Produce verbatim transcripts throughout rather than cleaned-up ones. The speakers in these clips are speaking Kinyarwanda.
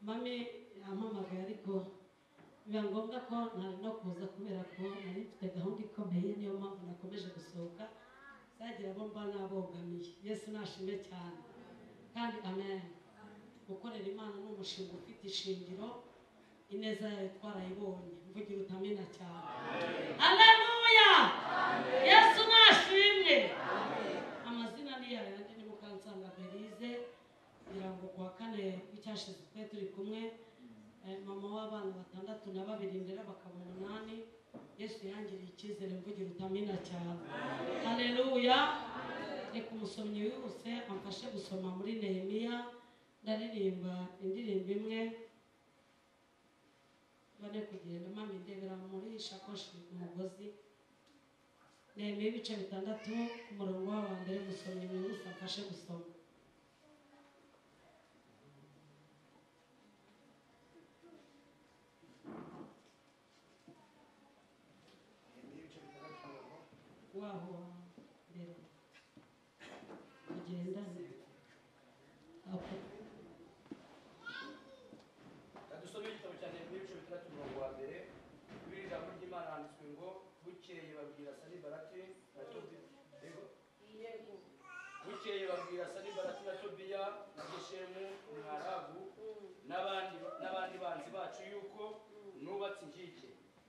mami yampamagaye ariko biba ngombwa ko ntari no kuza kubera ko nari mfite gahunda ikomeye, niyo mpamvu nakomeje gusohoka zagira abo mba nabogamiye. Yesu nashimwe cyane kandi amen. Gukorera Imana ni umushinga ufite ishingiro, ineza yawe twarayibonye, mvugira utamena cyane. Haleluya, Yesu nashimwe. Amazina ni yawe yanjye ni Mukansanga Berize, kugira ngo kuwa kane w'icyashize twe turi kumwe, mama w'abana batandatu na babiri ndera bakaba umunani. Yesu yangiriye icyizere, mvugira utamena cyane. Haleluya. Reka umusomyi wose amfashe gusoma muri Nehemiya, ndaririmba indirimbo imwe bane kugenda mami ndebera muri shakoshi umugozi. Nehemiya ibice bitandatu ku murongo wa mbere, umusomyi wose amfashe gusoma. Waho mbere kugenda Kadusome igitabo cya Nehemiya ibice bitandatu umurongo wa mbere. Bibiri ijambo ry'Imana handitswe ngo bukeye babwira Sanibalati na Tobiya bukeye babwira Sanibalati na Tobiya na Geshemu umwarabu n'abandi n'abandi banzi bacu yuko nubatse inkike,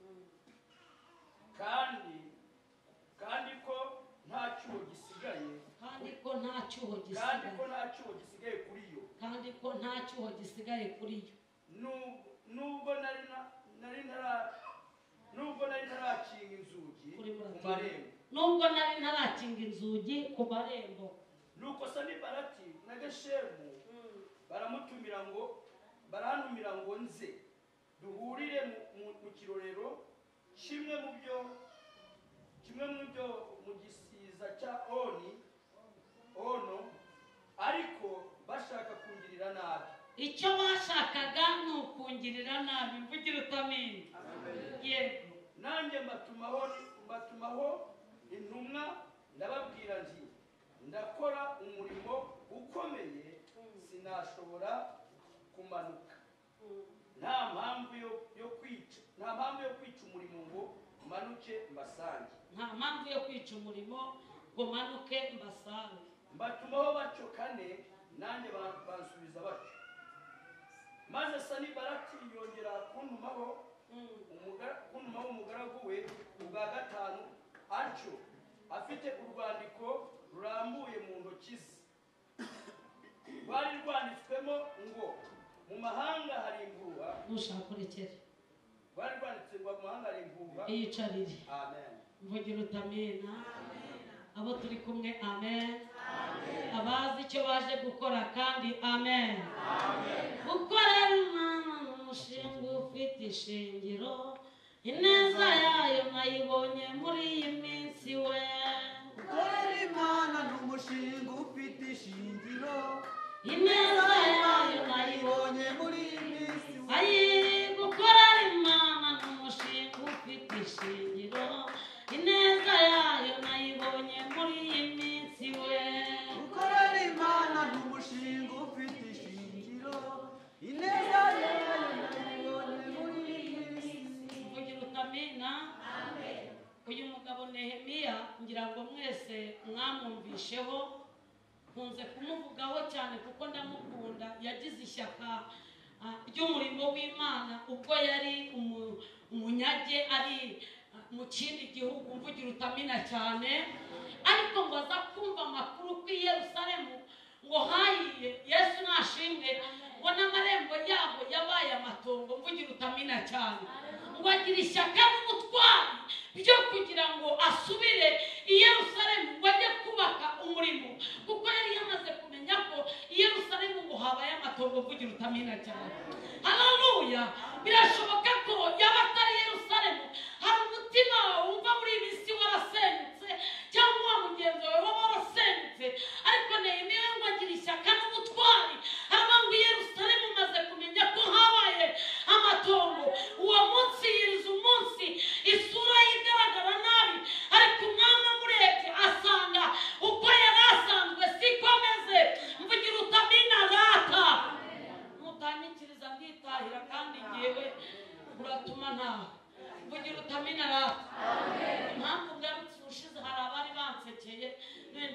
kandi kandi ko nta cyuho gisigaye kandi ko nta cyuho kandi ko gisigaye nta cyuho gisigaye kuri yo kandi ko nta cyuho gisigaye kuri yo Nu- nubwo nari na- nari ntara nubwo nari ntarakinga inzugi Kuri ku muratinda. marembo. nubwo nari ntarakinga inzugi ku marembo. Nuko Sanibalati na Geshemu baramutumira ngo barantumira ngo nze duhurire mu- mu- mu kirorero kimwe mu byo kimwe mu byo mu gisiza cya Oni ono, ariko bashaka kungirira nabi. Icyo bashakaga ni ukungirira nabi, mvugira utamenya. Yego. Nanjye mbatumaho mbatumaho intumwa ndababwira nti ndakora umurimo ukomeye, sinashobora kumanuka. Nta mpamvu yo yo kwica nta mpamvu yo kwica umurimo ngo manuke mbasange. Nta mpamvu yo kwica umurimo ngo manuke mbasange. Mbatumaho batyo kane, nanjye ba- bansubiza batyo. Maze Sanibalati yongera kuntumaho umugara- kuntumaho umugaragu we ubwa gatanu, atyo afite urwandiko rurambuye mu ntoki ze. Rwari rwanditswemo ngo mu mahanga hari impuha. Nushaka urekere Rwari rwanditse ngo mu mahanga hari impuha. iyicarire, Amen. mvugira utamena. Abo turi kumwe amen. Abazi icyo baje gukora kandi amen. Gukorera Imana ni umushinga ufite ishingiro, ineza yayo nayibonye muri iyi minsi we. Gukorera Imana ni umushinga ufite ishingiro, Ineza yayo nayibonye ibonye muri iyi minsi we. ayi. Gukorera Imana ni umushinga ufite ishingiro, ineza yayo nayibonye muri iyi minsi we. Gukorera Imana ni umushinga ufite ishingiro, ineza yayo nayibonye muri iyi minsi. Mvugira utamena. Uyu mugabo Nehemiya ngira ngo mwese mwamwumvisheho, nkunze kumuvugaho cyane kuko ndamukunda. Yagize ishyaka ah, ry'umurimo w'Imana ubwo yari umu- umunyage ari ah, mu kindi gihugu, mvugira utamena cyane. Ariko ngo aza kumva amakuru ko i Yerusalemu ngo hahiye. Yesu nashimwe, ngo n'amarembo yabo yabaye amatongo, mvugira utamena cyane. Ngo agira ishyaka n'ubutwari byo kugira ngo asubire i Yerusalemu ngo ajye kubaka umurimo, kuko yari yamaze kumenya ko i Yerusalemu ngo habaye amatongo, mvugira utamena cyane. Haleluya. Birashoboka ko yaba atari Yerusalemu, hari umutima wumva muri iyi minsi warasenyutse, cyangwa wa mugenzi wawe waba warasenyutse. Ariko Nehemiya ngo agira ishyaka n'ubutwari, aravuga ngo i Yerusalemu maze kumenya ko habaye amatongo. Uwo munsi yiriza umunsi, isura ye igaragara nabi, ariko umwami amurebye asanga uko yari asanzwe siko ameze, mvugira utamena rata. Mutanyikiriza ndi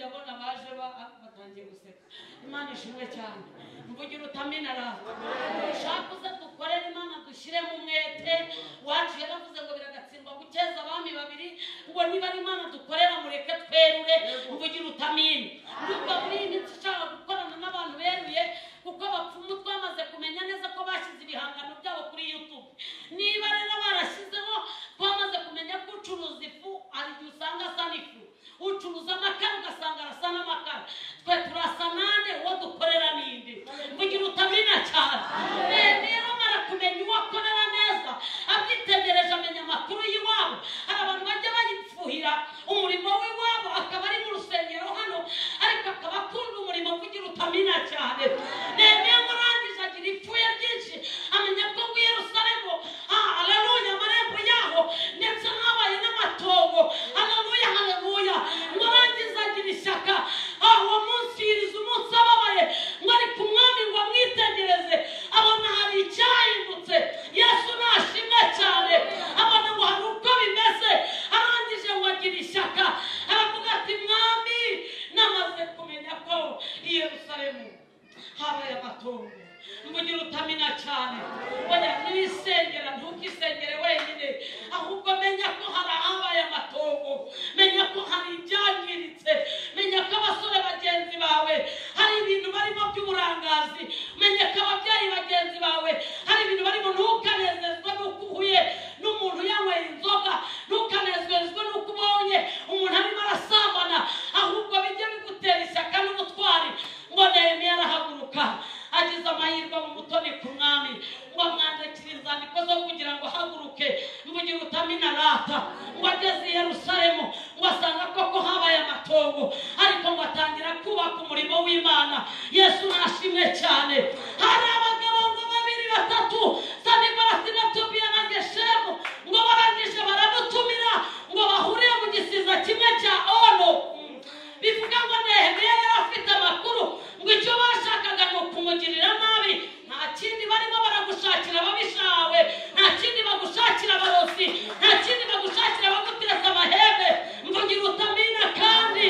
ndabona baje batangiye guseka. Imana ishimwe cyane. Mvugira utamina rata. Ushaka uze dukorere Imana dushyire mu mwete wacu. Yaravuze ngo biragatsindwa gukeza abami babiri, ngo niba ari Imana dukorera mureke twerure. Mvugira utamina. Nubwo muri iyi minsi ushaka gukorana n'abantu beruye, kuko abapfumu twamaze kumenya neza ko bashyize ibihangano byabo kuri YouTube. Niba rero barashyizeho twamaze kumenya ko ucuruza ifu ari igihe usanga asa n'ifu, ucuruza amakara ugasanga arasa n'amakara. Twe turasa nande, uwo dukorera ninde? Mvugira utamina cyane. Rero mara kumenya uwo akorera neza, abyitegereje amenya amakuru y'iwabo. Hari abantu bajya bayifuhira umurimo w'iwabo, akaba ari mu rusengero hano ariko akaba akunda umurimo. Mvugira utamina cyane. Nehemiya murangije agira ipfuye ryinshi, amenya ko ngo Yerusalemu, haleluya, amarembo yaho ndetse habaye n'amatongo. Haleluya, haleluya. Murangiza agira ishyaka. Uwo munsi yiriza umunsi ababaye, ngo ari ku mwami ngo amwitegereze, abona hari icyahindutse. Yesu nashimwe cyane. Abona ngo hari uko bimeze. Arangije ngo agira ishyaka, aravuga ati mwami, namaze kumenya ko i Yerusalemu habaye amatongo. Mvugira utamina cyane. Oya, nibisengera ntukisengere wenyine, ahubwo menya ko hari ahabaye amatongo. Menya ko hari ibyangiritse. Menya ko abasore bagenzi bawe hari ibintu barimo by'uburangazi. Menya ko ababyeyi bagenzi bawe hari ibintu barimo. Ntukanezezwe n'uko uhuye n'umuntu yanyweye inzoga, ntukanezezwe n'uko ubonye umuntu arimo arasambana, ahubwo bijye bigutera ishyaka n'ubutwari. Ngo Nehemiya arahaguruka, agize amahirwe mu mutoni ku mwami, ngo amwandikire inzandiko zo kugira ngo ahaguruke. Mvugira utamina rata. Ngo ageze i Yerusalemu, ngo asanga koko habaye amatongo, ariko ngo atangira kubaka umurimo w'Imana. Yesu nashimwe cyane. Hari abagabo ngo babiri batatu, Sanibalati na Tobiya na Geshemu, ngo barangije baramutumira ngo bahurire mu gisiza kimwe cya Ono. Bivuga ngo Nehemiya yari afite amakuru ngo icyo bashakaga ni ukumugirira nabi. Nta kindi barimo baragushakira ababishawe, nta kindi bagushakira abarozi, nta kindi bagushakira abaguteza amahembe. Mvugira utamina kandi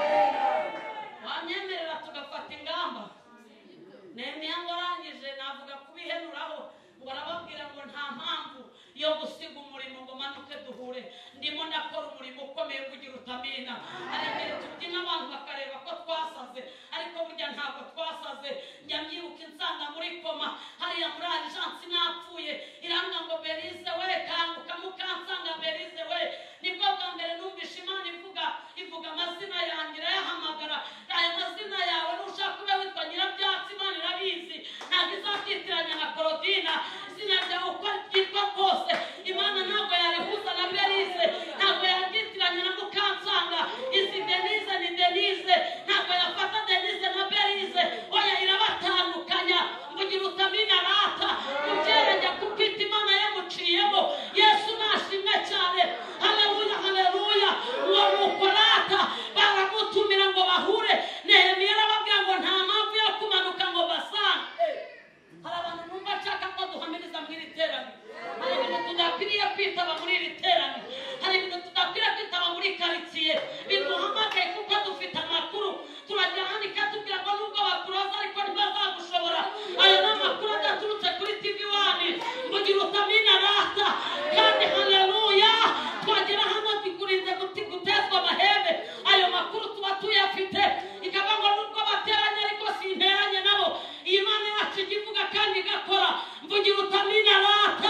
wamyemerera tugafata ingamba. Nehemiya ngo arangije navuga kubihenuraho, ngo arababwira ngo nta mpamvu yo gusiga umurimo ngo manuke duhure. Ndimo ndakora umurimo ukomeye. Mvugira utamina. Hari igihe tubyina abantu bakareba ko twasaze, ariko burya ntabwo twasaze. Njya mbyibuka insanga muri koma hariya muri Ajansi napfuye, iranga ngo Berize we kanguka, mukansanga Berize we. Nibwo bwa mbere numvishe Imana ivuga ivuga amazina yanjye, irayahamagara. Aya mazina yawe nushaka ube witwa Nyirabyatsi, Imana irabizi. Ntabwo izabyitiranya na Korodina. Izina ryawe uko ryitwa kose, Imana ntabwo yarihuza na Berize, ntabwo yaryitiranya na Mukansanga. Izi Denise ni Denise, ntabwo yafata Denise na Berize. Oya, irabatandukanya. Mvugira utamina rata. Kubyeranya kukwita Imana yamuciyemo. Yesu nashimwe cyane. Haleluya, haleluya. Ngo nuko rata baramutumira ngo bahure. Nehemiya arababwira ngo nta mpamvu yo kumanuka ngo basange. Hari abantu numva nshaka ko duhamiriza muri iri teraniro. Hari ibintu tudakwiriye kwitaba muri iri teraniro. Hari ibintu tudakwiriye kwitaba muri karitsiye. Biduhamagaye kuko dufite amakuru. Turajya hano ikatubwira ngo nubwo bakuroza ariko ntibazagushobora. Ayo ni amakuru adaturutse kuri T V one. Mvugira utamina rata. Kandi haleluya, twagera hano tikurinze gutezwa amahembe. Ayo makuru tuba tuyafite. Ikaba ngo nubwo bateranye ariko sinteranye nabo. Iyi Mana yacu ivuga kandi igakora. Mvugira utamina rata.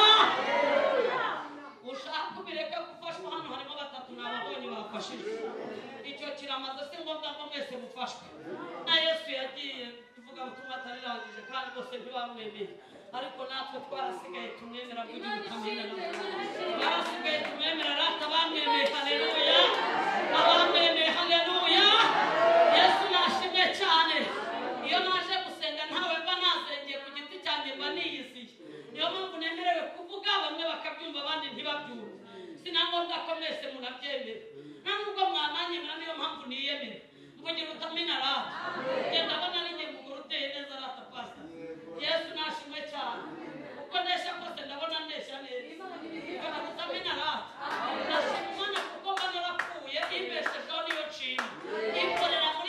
Ushaka kubireka gufashwa hano harimo batatu n'ababonye bafashije. Icyo kiramaze si ngombwa ngo mwese mufashwe. Na Yesu yagiye tuvuga ubutumwa atarirangije kandi bose ntibamwemeye. Ariko natwe twarasigaye tumwemera. Mvugira utamina rata. Twarasigaye tumwemera rata. Bamwemeye. Haleluya. Abamwemeye. Haleluya. Yesu nashimwe cyane. Iyo naje gusenga ntawe mba nazengeye ku giti cyanjye, mba niyisiye. Niyo mpamvu nemerewe kuvuga, bamwe bakabyumva abandi ntibabyumve. Sinangombwa ko mwese munabyemera. Nta nubwo mwananyemera, niyo mpamvu niyemera. Mvugira utamina rata. Genda abona ninjye muguru uteye neza rata pasta. Yesu nashimwe cyane. Uko nesha kose ndabona nesha neza. Mvugira utamina rata. Nashimwe Imana kuko mba narapfuye, ibeshejeho niyo nshima. Ikorera muri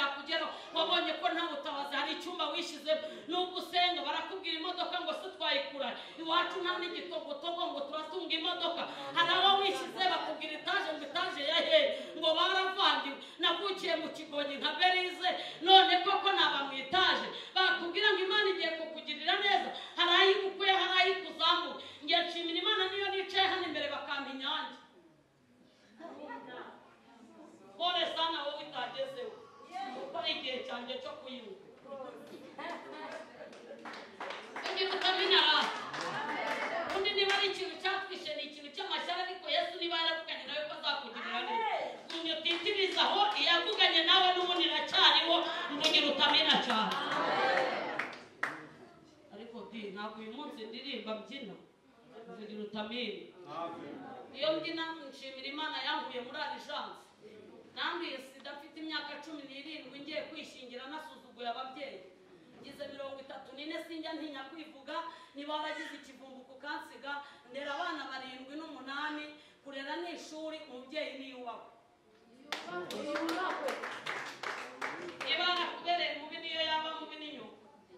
byakugeraho wabonye ko nta butabazi hari icyumba wishyizemo nubwo usenga barakubwira imodoka ngo se twayikura iwacu nta n'igitogotogo ngo turatunga imodoka hari abo wishyize bakubwira etaje ngo etaje ya hehe ngo baravangiwe navukiye mu kigonyi nka berize none koko naba mu etaje bakubwira ngo imana igiye kukugirira neza hari ayigukuye hari ayikuzamuye ngiye nshimira imana niyo nicaye hano imbere bakampa inyange pole sana wowe utagezeho kuko ari igihe cyanjye cyo kuyinywa ugira utamenya rasi undi niba ari ikintu cyatwishe ni ikintu cy'amashyara ariko yesu niba yaravuganye nawe ko azakugirira neza umuntu utitirizaho iyavuganye nawe n'ubundi iracyariho mvugira utamenya cyane ariko di ntabwo uyu munsi ndirimba mbyina mvugira utamenya iyo mbyina nshimira imana yankuye muri arijanse nanduye sida mfite imyaka cumi n'irindwi ngiye kwishingira nasuzuguye ababyeyi ngize mirongo itatu n'ine sinjya ntinya kwivuga niba waragize ikivumbuko ukansiga ndera abana barindwi n'umunani kurera ni ishuri umubyeyi niyubahwe niba yarakubereye mubi niyo yaba mubi n'inyuma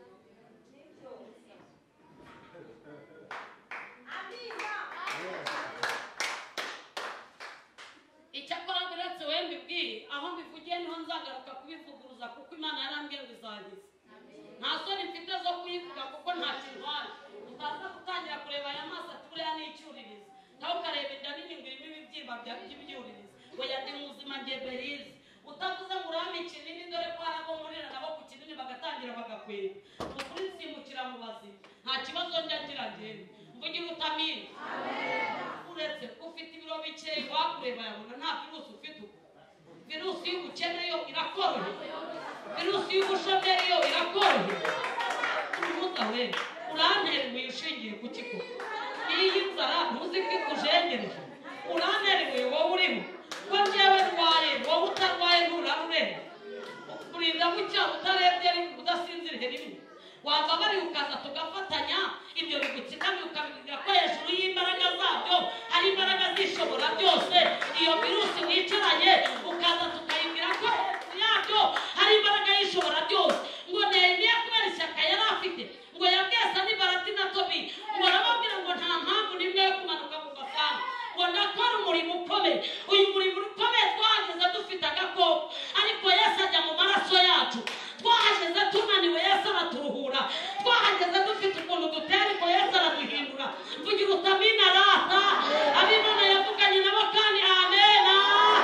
icyakora biretse we mbibwiye aho mbivugiye niho nzagaruka kubivuguruza kuko imana yarambwiye ngo izagize nta soni mfite zo kuyivuga kuko nta kintu haje utaza gutangira kureba aya maso ati buriya ni icyuririzi nawe ukareba inda nini ngo irimo ibibyimba by'ibyuririzi ngo yandi muzima ngiye berize utavuze ngo urame ikinini dore ko hari abo murira nabo ku kinini bagatangira bagakwira ukuri nsimbukira mu bazima nta kibazo njya ngira ngende mvugira utamini uretse ufite ibiro bikeya wakureba yabona nta virusi ufite uko virusi y'ubukene yo irakorohe virusi y'ubushomeri yo irakorohe umuza we uranterwe ushingiye ku kigo iyi nzara ntuzi ko ikujengereje uranterwe wowe urimo ko njyewe ndwaye wowe utarwaye nturarureba kurinda bucya utarebye udasinziriye rimwe wava bari ukaza tugafatanya ibyo bigutsikamiye ukabibwira ko hejuru y'imbaraga zabyo hari imbaraga zishobora byose iyo virusi wicaranye ukaza tukayibwira ko hejuru yabyo hari imbaraga yishobora byose ngo nehemiya kubera ishyaka yari afite ngo yabwesa n'ibarati na tobi ngo arababwira ngo nta mpamvu n'imwe yo kumanuka mu gasanga ngo ndakora umurimo ukomeye uyu murimo ukomeye twahageze dufite agakoko ariko yesu ajya mu maraso yacu twahageze tunaniwe yesu araturuhura twahageze dufite ukuntu dutera ariko yesu araduhindura mvugira utamina rata abimana yavuganye nabo kandi amena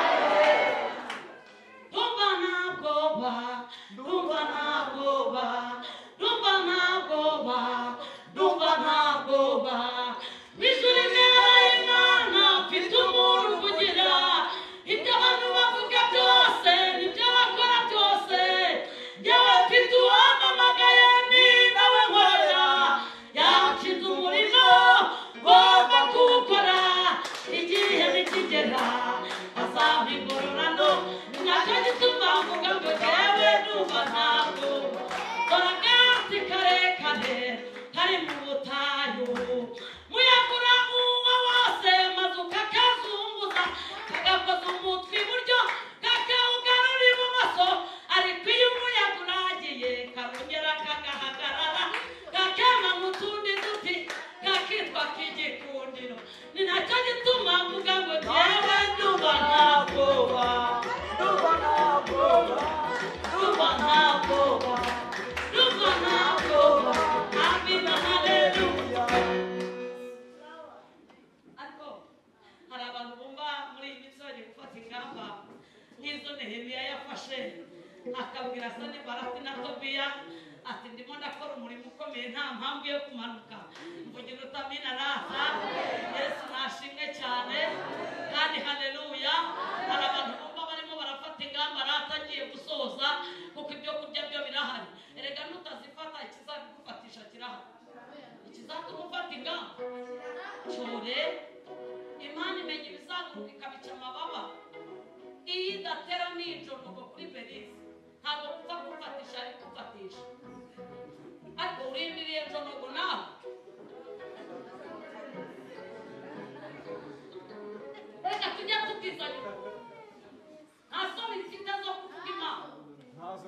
ndumva nta bwoba ndumva nta bwoba ndumva nta bwoba ndumva nta bwoba bijuru imbere y'imana mfite umuntu uvugira ibyo abantu bavuga byose nibyo bakora byose yewe mfite uwamamagaye ni nawe nkorera yanshinze umurimo ngomba kuwukora igihe nikigera azampa ingororano ni nacyo gituma mvuga ngo yewe ndumva ntabwo dore agati karekare kari mu butayu muyagura uwo wose maze ukakazunguza kagakoza umutwe iburyo kakawugarura ibumoso ariko iyo umuyaga uragiye karongera kagahagarara kakema mu tundi duti kakitwa k'igikundiro ni nacyo gituma mvuga ngo yewe ndumva nta bwoba ndumva nta bwoba ndumva nta bwoba ndumva nta bwoba amina haleluya ariko hari abantu bumva muri iyi minsi bagiye gufata ingamba nk'izo nehemiya yafashe akabwira sani barati na tobiya ati ndimo ndakora umurimo ukomeye nta mpamvu yo kumanuka mvugira utamina rata yesu nashimwe cyane kandi haleluya hari abantu bumva barimo barafata ingamba rata agiye gusoza kuko ibyo kurya byo birahari erega nutazifata ikizabigufatisha kirahari ikizatuma ufata ingamba cyore imana imenya ibizaguruka ikabica amababa iyo idatera nijoro ngo kuri berize ntabwo kupfa kufatisha ari kufatisha ariko urindiriye njonogo nawe reka tujya tubwizanya nta soni mfite zo kuvuga imana ntazo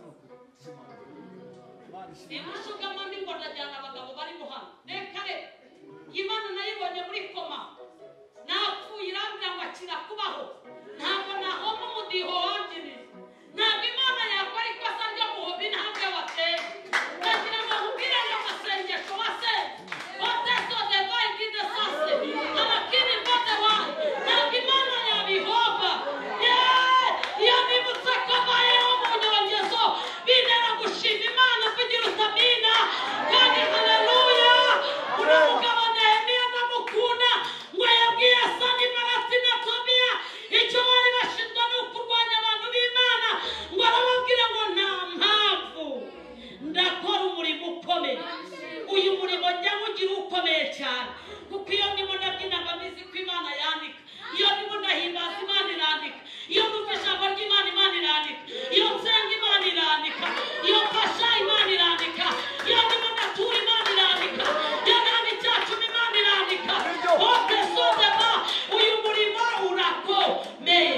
imushugama ngo ndajyana abagabo bari muhano reka reka Imana nayibonye muri koma napfuye irambwira ngo akira kubaho ntabwo nahoma umudiho wangiriye ntabwo Imana yakora ikosa ryo guhoba intambwe wateye ndagira ngo nkubwire ngo amasengesho wasenze oteso devayi gide sase arakiri mbote wawe ntabwo Imana yabihoba iyo nibutse ko abayeho mu nyongezo bintera gushima Imana kugira utamina kandi haleluya uno mugabo Nehemiya ndamukunda ngo yabwiye Sanibalati na Tobiya icyo bari bashinzwe ni ukurwanya abantu b'Imana ngo arababwira ngo nta mpamvu ndakora umurimo ukomeye uyu murimo njya nkugira ukomeye cyane kuko iyo ndimo ndabyina mbizi ko Imana yandika iyo ndimo ndahimbaza Imana irandika iyo numva ijambo ry'Imana Imana irandika iyo nsenga Imana irandika iyo mfasha Imana irandika iyo ndimo ndatura Imana irandika iyo nanga icyacu Imana irandika oke sodeba uyu murimo urakomeye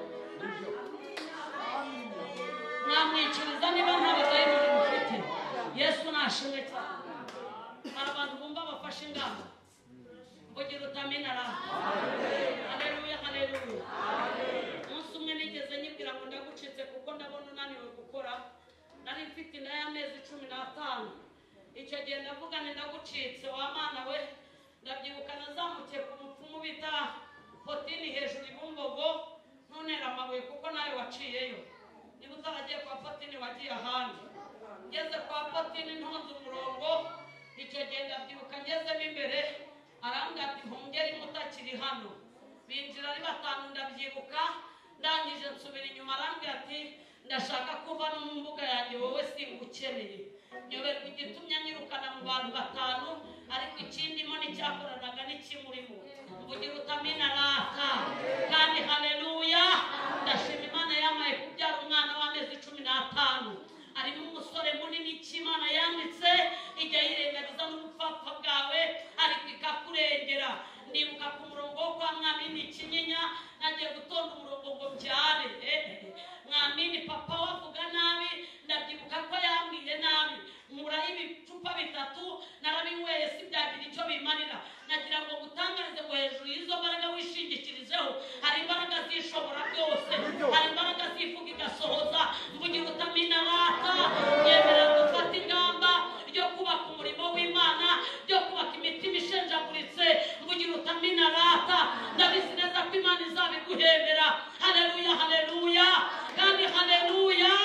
namwikiriza niba nta badayimoni mufite Yesu nashimwe cyane hari abantu bumva bafashe ingamba kugira utamina ra haleluya haleluya umunsi umwe nigeze nyibwira ngo ndagucitse kuko ndabona unaniwe gukora nari mfite inda y'amezi cumi n'atanu icyo gihe ndavuga ni ndagucitse wa Mana we ndabyibuka nazamukiye ku mupfumu bita Potini hejuru ibumbogo ntunera amabuye kuko nawe waciyeyo niba utaragiye kwa Potini wagiye ahandi ngeze kwa Potini ntonze umurongo icyo gihe ndabyibuka ngezemo imbere arambwira ati hongera mutakiri hano binjira ari batanu ndabyibuka ndangije nsubira inyuma arambwira ati ndashaka kuva no mu mbuga yanjye wowe singukeneye nyoberwa igitumye nyirukana mu bantu batanu ariko ikindimo n'icyakoranaga n'ikimurimo mvugira utamina rata kandi haleluya ndashima Imana yamaye kubyara umwana w'amezi cumi n'atanu arimo umusore munini cy'Imana yanditse ijya yirengagiza n'ubupfapfa bwawe ariko ikakurengera ndibuka ku murongo wo kwa Mwamini Kinyinya nagiye gutonda umurongo ngo mbyare Mwamini papa wavuga nabi ndabyibuka ko yambwiye nabi nkuraho ibicupa bitatu narabinyweye si byagira icyo bimanira nagira ngo gutangarize ngo hejuru y'izo mbaraga wishingikirizeho hari imbaraga zishobora byose hari imbaraga zivuga igasohoza mvugira utamina rata yemera gufata ingamba ryo kubaka umurimo w'Imana ryo kubaka imitima ishenjaguritse mvugira utamina rata ndabizi neza ko Imana izabiguhembera haleluya haleluya kandi haleluya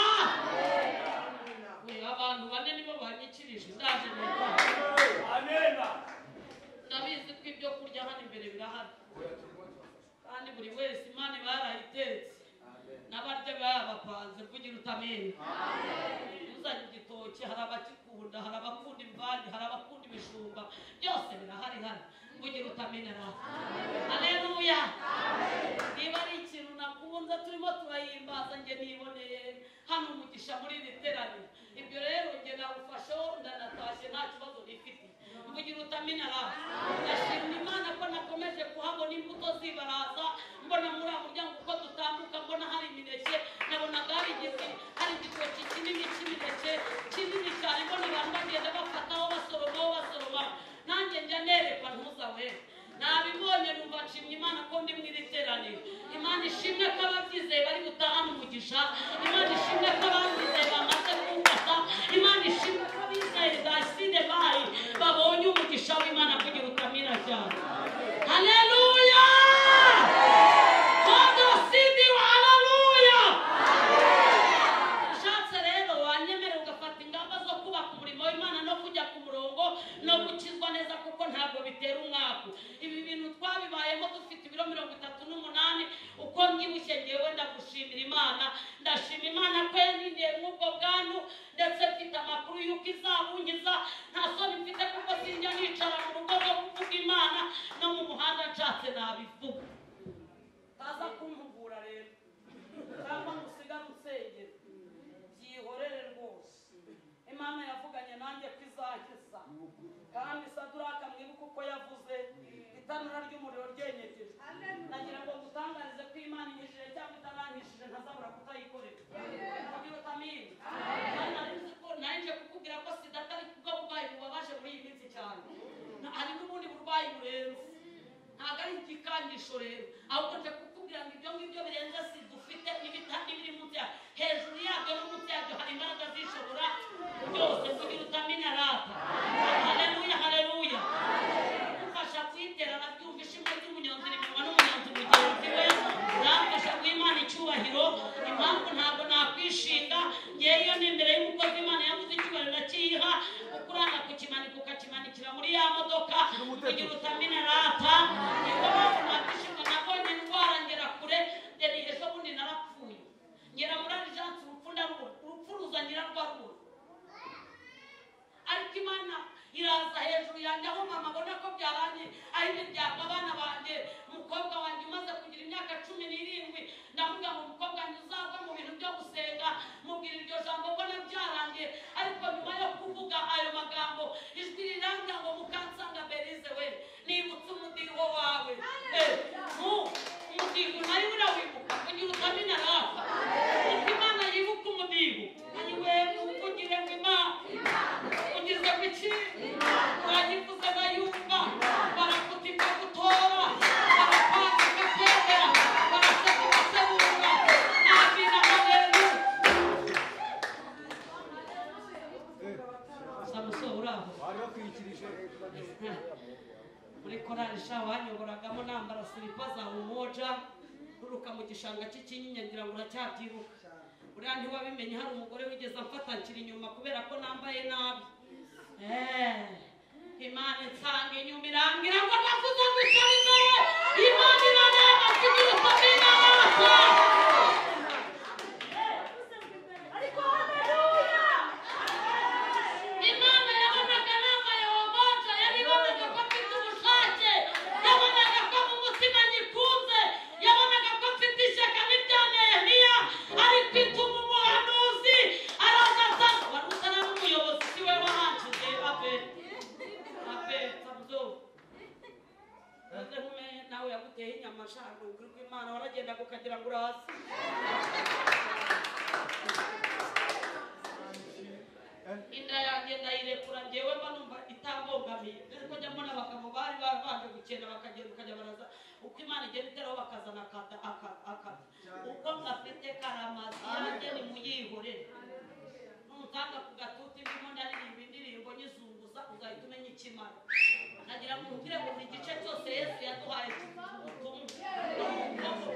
abantu bane nibo banyikirije ndaje amen ndabizi ko ibyo kurya hano imbere birahari kandi buri wese Imana barayitetse n'abarya babapanze kugira utamenya uzanye igitoki hari abakikunda hari abakunda imvange hari abakunda ibijumba byose birahari hano kugira utamenya ra haleluya niba ari ikintu nakunze turimo turayimbaza nge niboneye hano umugisha muri iri teraniro ibyo rero nge nawufasheho ndanatashye nta kibazo nifite mvugira utamenya ra ndashima Imana ko nakomeje kuhabona imbuto zibaraza mbona muri abo muryango uko dutambuka mbona hari imineke nabonaga hari igiti hari igitoki kinini cy'imineke kinini cyane mbona abantu bagenda bafataho basoromaho basoroma nanjye njya nerekwa ntuzawe nabibonye numva nshimye Imana ko ndi mu iri teraniro Imana ishimwe ko ababyizeye bari gutahana umugisha Imana ishimwe ko ababyizeye bamaze kumfata Imana ishimwe ko abizeye za side bayi babonye umugisha w'Imana kugira utamira cyane haleluya Kodo sidi wa haleluya ushatse rero wanyemere ugafata ingamba zo kubaka umurimo w'Imana no kujya ku murongo no gukizwa neza kuko ntabwo bitera umwaka ibi bintu twabibayemo dufite ibiro mirongo itatu n'umunani uko mbyibushye ngewe ndagushimira Imana ndashima Imana ko yanindiye nk'ubwo bwanyu ndetse mfite amakuru y'uko izabungiza nta soni mfite kuko sinjya nicara mu rugo rwo kuvuga Imana no mu muhanda nshatse nabivuga taza kumpugura rero cyangwa ngusigare usengera byihorere rwose Imana yavuganye nanjye ko izageza kandi Saduraka mwibuka uko yavuze itanura ry'umuriro ryenyegeje nagira ngo ngutangarize ko Imana inyishije cyangwa itaranyishije ntazabura kutayikorera kugira utamenya kandi nari nzi ko nanjye kukubwira ko igikangisho rero ahubwo nje kukubwira ngo ibyo ngibyo birenze si dufite n'ibitandi biri munsi ya hejuru yabyo no munsi yabyo hari imbaraga zishobora byose kugira utamenya rata. Haleluya, haleluya. Ufasha kwitera nabyumva ishimwe ry'umunyonzi rimenwa n'umunyonzi mugenzi we. Namfasha guha icyubahiro impamvu ntabwo nakwishinga ngeyo n'imbere y'umukozi Imana yavuze icyubahiro ndakiha ukuranga kukimanika ukakimanikira muri ya modoka kugira utamenya rata. Niyo mpamvu nakwishinga nabonye indwara ngera kure deni ejo bundi narapfuye ngera muri ajansi urupfu ndarubona urupfu ruza nyirarwarubona ariko Imana iraza hejuru yanjye aho mama abona ko byaranye aho imiryango abana banjye umukobwa wanjye umaze kugira imyaka cumi n'irindwi ndavuga ngo umukobwa wanjye uzava mu bintu byo gusenga mubwira iryo jambo mbona byarangiye ariko nyuma yo kuvuga ayo magambo ijwi rirambya ngo Mukansanga Berize we nibutse umudiho wawe mu umudiho nayo urawibuka kugira utamenya rafa kuko Imana yibuka umudiho ayiwe muvugire ngo Imana ugizwe biki wagivuze bayumva barakutika gutora barapanga kakegera barasaka guseburwa nabina habelu samuso uraho bari bakwikirije muri korali sha wanyoboragamo nambara silipa za umoja ruruka mu gishanga cy'ikinyinya ngira ngo uracyabyibuka uriya ntiwabimenye hari umugore wigeze amfatakira inyuma kubera ko nambaye nabi eh Imana nsanga inyuma irangira ngo navuze ngo ikarize Imana irareba kugira utamenya rata. ariko haleluya Imana yabonaga nambaye umoja yabibonaga ko mfite ubushake yabonaga ko mu mutima nyikunze yabonaga ko mfite ishyaka n'ibyanehemiya ariko ituma umuhanuzi araza asanga wari utari umuyobozi si we wahanshije abe abe sabzo maze nkume nawe yaguteye inyama shano kuri ko Imana waragenda kukagira ngo urazi inda yanjye ndayirekura njyewe mba numva itambogamiye ariko njya mbona abagabo bari babanje gukenda bakagenda ukajya baraza uko Imana igenda iteraho bakazana akata akata uko ngafite karamazi yanjye ni muyihorere n'umutanga ku gatuti ndimo ndaririmba indirimbo nyizunguza uzahita umenya ikimara nagira ngo nkubwire ngo buri gice cyose Yesu yaduhaye ubutumwa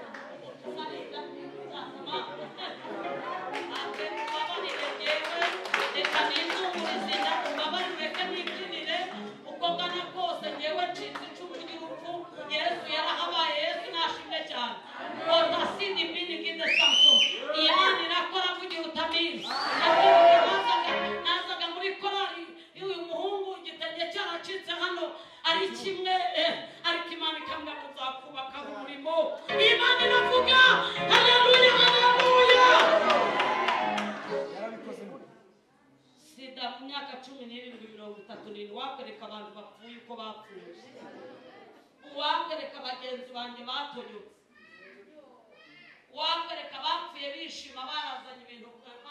reka nizungurize ndakubabarire ko nibyinire uko ngana kose ngewe nshinze icumu ry'urupfu Yesu yarahabaye Yesu nashimwe cyane otasidi mbini gide samso Imana irakora kugira utamizi nazaga muri korali y'uyu muhungu igitenge cyaracitse hano ari kimwe ariko Imana ikambwira ngo nzakubaka umurimo Imana iravuga haleluya haleluya. Sida mu myaka cumi n'irindwi mirongo itatu n'indwi wakwereka abantu bapfuye uko bapfuye wakwereka bagenzi banjye batonyotse wakwereka bapfuye bishima barazanye ibintu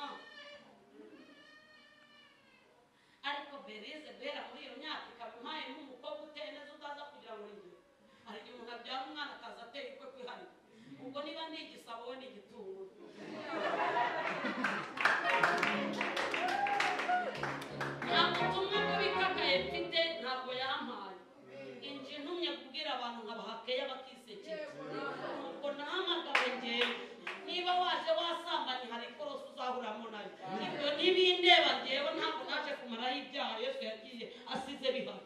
ariko Berize bera muri iyo myaka ikaba impaye nk'umukobwa uteye neza utaza kugira ngo njye hari igihe umuntu abyara umwana akaza ateye ukwe kwiharika ubwo niba ni igisabo we ni igitunguru nta butumwa bw'ibikakaye mfite ntabwo yampaye inji ntumye kubwira abantu nkabahakeya bakisekera ubwo nahamagawe ngewe niba waje wasambanye hari ikorosi uzahuramo nayo ibyo ntibindeba ngewe ntabwo naje kumaraho ibyaha Yesu yagiye asize bihari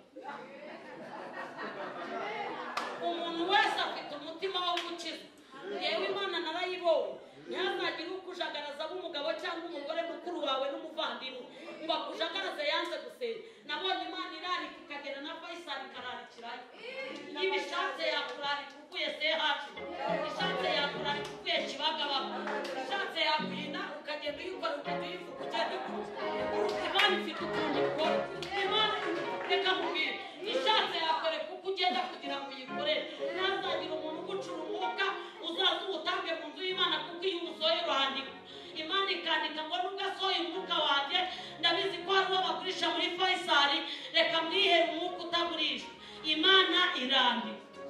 umuntu wese afite umutima wo gukiza ngewe Imana narayibonye ntihazagire ukujagaraza b'umugabo cyangwa umugore mukuru wawe n'umuvandimwe ngo akujagaraze yanze gusenga nabonye Imana irarika ikagera na Faisal ikararikirayo ibishatse yakurarika uvuye sehaje ishatse yakurarika uvuye Kibagabaga ishatse yakwina ukagenda uyikora ukajya uyivuga ugenda Imana ifite ukuntu ikora Imana reka mubwire ishatse yakoreka uko ugenda kugira ngo uyikorere ntazagira umuntu ugucura umwuka uzaza uwutange mu nzu y'Imana kuko iyo umusohoye urandika Imana ikandika ngo nubwo asohoye umwuka wanjye ndabizi ko hari uwo bagurisha muri Faisal reka mwihere umwuka utagurisha Imana irandika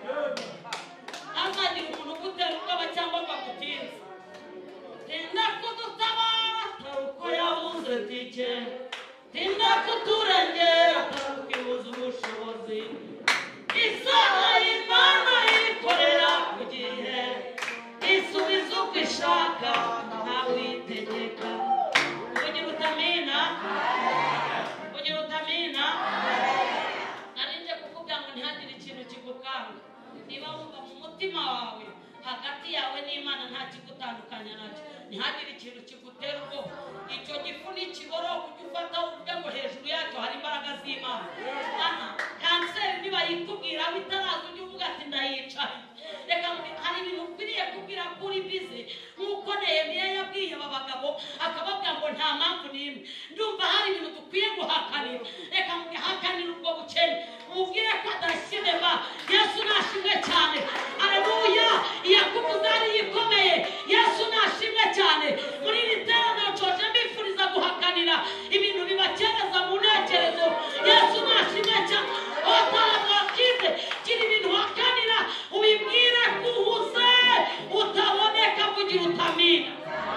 azagira umuntu ugutera ubwoba cyangwa ngo agutinze. Tinda kudutabara taruko yabuze tike, tinda kuturengera taruko ibuze ubushobozi. Isaha y'Imana ikorera ku gihe, isubiza uko ishaka ntawitegeka. Ugira utamina, ugira utamina. Narinje kukubwira ngo ntihagire ikintu kigukanga. Niba wumva mu mutima wawe hagati yawe n'Imana nta kigutandukanya nacyo, ntihagire ikintu kigutera ubwoba. Icyo gifu nikiboro kujya ufata uvuge ngo hejuru yacyo hari imbaraga z'Imana. Aha kanseri niba yikubwira bitaraza ujye uvuga ati ndayicaye. Reka hari ibintu ukwiriye kubwira kuri bize nk'uko Nehemiya yabwiye aba bagabo akababwira ngo nta mpamvu n'imwe. Ndumva hari ibintu dukwiye guhakanira. Reka muhakanire ubwo bukene mubwire ko adashyirema. Yesu nashimwe cyane. Aleluya. Iyakuvuze ari ikomeye. Yesu nashimwe cyane. Muri iri teraniro coje mbifuriza guhakanira ibintu bibakereza mu ntekerezo. Yesu nashimwe cyane. Otaramwakize kiri ibintu hakanira ubibwire kuhuze utaboneka kugira utamina.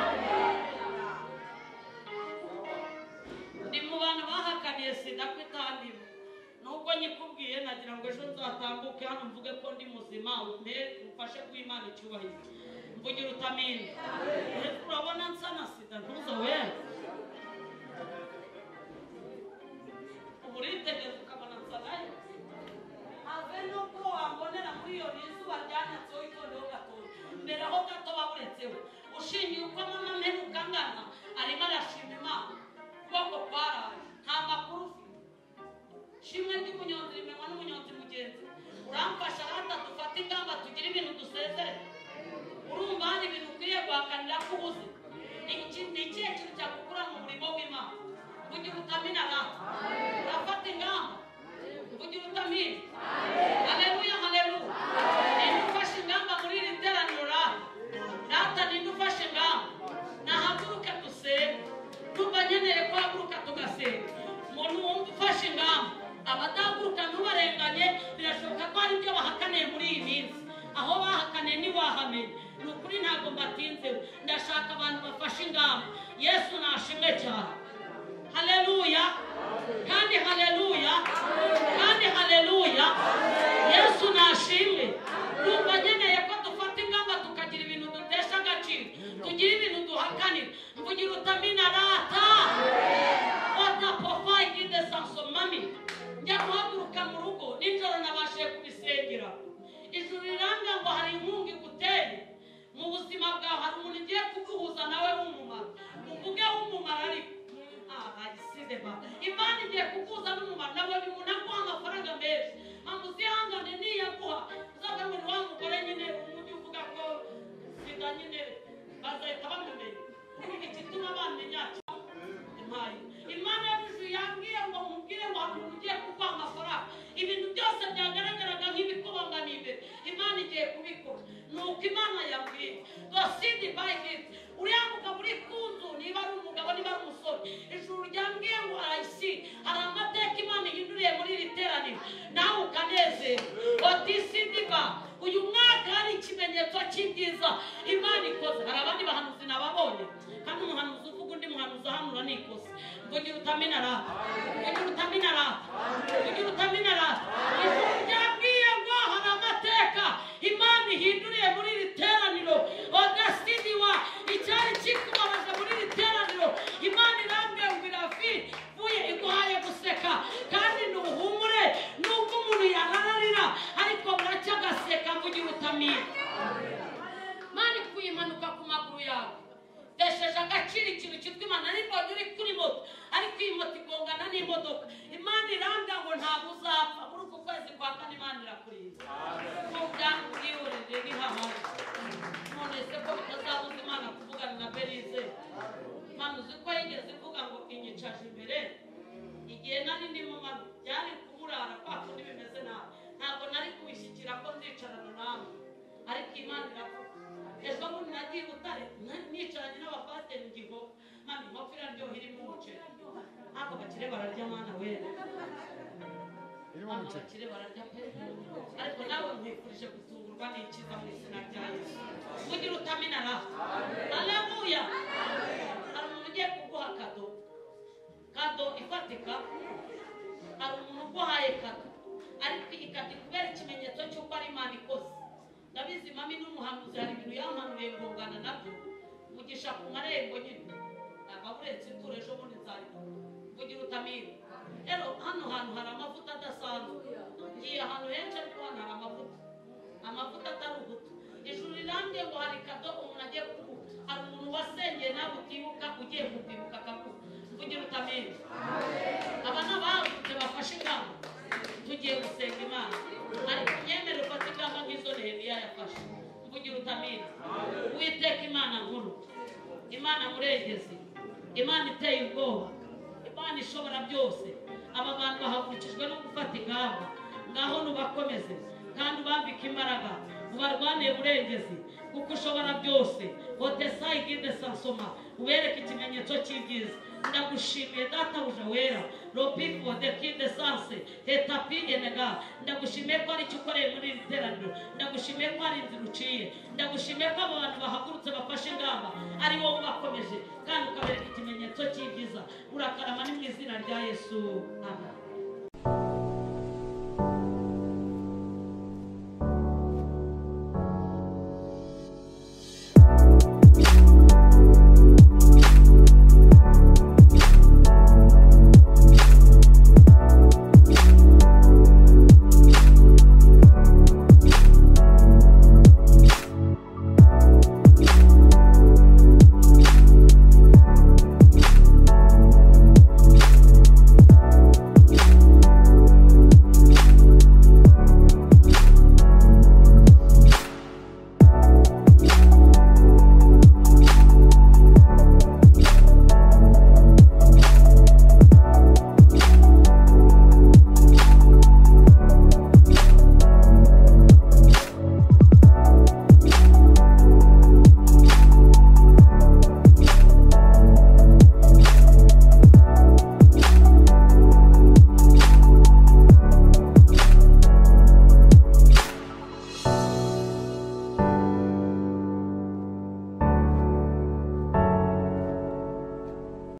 Ndi mu bantu bahakaniye sida kwitandira. Nubwo nyikubwiye nagira ngo ejo nzatambuke hano mvuge ko ndi muzima umpe umfashe kw'Imana icyubahiro. Mvugira utamina. Urabona nsa na sida ntuzowe. Uburitegereza ukabona nsa nayo. Have nuko wambonera muri iyo izuba ryanyatseho itondo gatoya. Mbere aho gato baburetseho. Ushingiye uko mama mperuka ngana arimo arashima Imana. Kuboko kwaraje. Nta makuru ufite. Shimwe ry'umunyonzi rimenywa n'umunyonzi mugenzi. Uramfasha rata dufate ingamba tugira ibintu dusezere. Urumva hari ibintu ukwiye guhakanira ko ubuze. Iki ni ikihe kintu cyakukura mu murimo w'Imana. Kugira utamina rata. Urafata ingamba. Kugira utamina. Haleluya, haleluya. Ninde ufashe ingamba muri iri teraniro rata. Rata ninde ufashe ingamba. Nahaguruke dusenge. Ndumva nkeneye ko haguruka tugasenga. Umuntu wumva ufashe ingamba abadahaguruka ntubarenganye. Birashoboka ko hari ibyo bahakaniye muri iyi minsi. Aho bahakaniye ntiwahamenye. Ni ukuri ntabwo mbatinzeho. Ndashaka abantu bafashe ingamba. Yesu nashimwe cyane. Haleluya. Kandi haleluya. Kandi haleluya. Yesu nashimwe. Ndumva nkeneye ko dufata ingamba tukagira ibintu dutesha agaciro. Tugira ibintu duhakanira. Mvugira utamina rata. Watapofa igide sansomami. Njya guhaguruka mu rugo nijoro nabashije kubisengera. Ijuru riranga ngo hari inkunga iguteye. Mu buzima bwawe hari umuntu ugiye kuguhuza nawe w'umumaro. Uvuge w'umumaro ariko. Ah, agisindeba. Imana igiye kuguhuza n'umumaro nawe umuntu aguha amafaranga menshi. Mamuzi hangane niyaguha. Uzavuga ngo ni wa mugore nyine umujyi uvuga ko sida nyine bazahita bamumenya. Igituma bamenya impaye. Imana y'ijuru yambwiye ngo mubwire ngo hari umuntu ugiye kuguha amafaranga. Ibintu byose byagaragaraga nk'ibikubangamiye imbere. Imana igiye kubikora. Nuko Imana yambwiye. Dosidi bayigiti. Uriya mugabo uri kunzu niba ari umugabo niba ari umusore. Ijuru ryambwiye ngo arayisi. Hari amateka Imana ihinduriye muri iri teraniro. Nawe ukanezerwa. Otisidiba. Uyu mwaka hari ikimenyetso cy'ibyiza Imana ikoze. Hari abandi bahanuzi nababonye. Kandi umuhanuzi uvuga undi muhanuzi ahanura nikoze. Kugira utamina rata. Kugira utamina rata. Kugira utamina rata. Ijuru ryambwiye ngo hari amateka Imana ihinduriye muri iri teraniro. Odasidiwa. Icyari kikubabaje muri iri teraniro. Imana irambwiye ngo irafi. Vuye iguhaye guseka. Kandi ntuhumure. Nubwo umuntu yarararira. Ariko buracya agaseka kugira utamina. Imana ikuye impanuka ku maguru yawe. Desheje agaciro ikintu cyitwa Imana ariko uri kuri moto. Ariko iyi moto igongana n'imodoka. Imana irambwira ngo ntabwo uzapfa. Muri uku kwezi kwa kane Imana irakurinda. Mubyangu bwihorere ni hahari. None se ko bitazabuza Imana kuvugana na Berize. Imana uzi ko yigeze ivuga ngo inyicaje imbere. Igihe nari ndimo mama byari kumurara kwa kundi bimeze nabi. Ntabwo nari kubishyikira ko nzicarana nawe. Ariko Imana iravuga. Ejo bundi nagiye Butare nicaranye n'abapasiteri mu Gihogo. Mama inkoko iraryoha irimo umuceri. Ntabwo bakire bararya Mana wera. irimo hano umuceri. abakire bararya pe ariko nawe nkwifurije gutungurwa n'ikiza mu izina rya Yesu kugira utamina raha. Haleluya. Hari umuntu ugiye kuguha kado, kado ifatika. Hari umuntu uguhaye kado ariko iyi kado kubera ikimenyetso cy'uko ari Imana ikoze. Ndabizi mami n'umuhanuzi hari ibintu yampanuye ngongana nabyo mugisha ku marembo nyine ababuretse ituro ejo bundi nzarika kugira utamira. Rero hano hantu hari amavuta adasanzwe. Ngiye ahantu henshi ariko hano hari amavuta, amavuta atari ubuto. Ijuru rirambye ngo hari kado umuntu agiye kuguha. Hari umuntu wasengeye nawe utibuka ugiye kukwibuka akaguha kugira utamira. Aba ni abahagurutse bafashe ingamba tugiye gusenga Imana ariko nyemere ufate ingamba nk'izo Nehemiya yafashe kugira utamira. Uwiteka Imana nkuru, Imana murengezi, Imana iteye ubwoba, Imana ishobora byose. Aba bantu bahagurukijwe no gufata ingamba, ngaho nubakomeze kandi ubambike imbaraga, ubarwanire burengezi kuko ushobora byose. Otesa igide sansoma ubereke ikimenyetso cy'ibyiza. Ndagushimiye databuja wera ropipo de kide sanse etapi enega. Ndagushimiye ko ari cyo ukoreye muri iri teraniro. Ndagushimiye ko ari inzira uciye. Ndagushimiye ko abantu bahagurutse bafashe ingamba ari wowe ubakomeje kandi ukabereka ikimenyetso cy'ibyiza. Urakarama ni mu izina rya Yesu, amen.